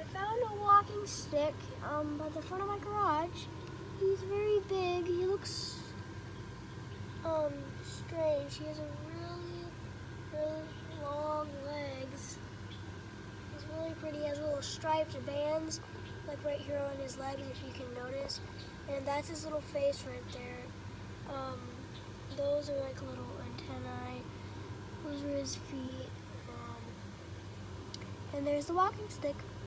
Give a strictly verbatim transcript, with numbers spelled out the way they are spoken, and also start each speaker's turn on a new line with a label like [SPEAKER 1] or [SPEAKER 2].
[SPEAKER 1] found a walking stick um, by the front of my garage. He's very big. He looks um, strange. He has a really, really long legs. He's really pretty. He has little striped bands, like right here on his legs, if you can notice. And that's his little face right there. Um, those are like little antennae. Those are his feet. Um, and there's the walking stick.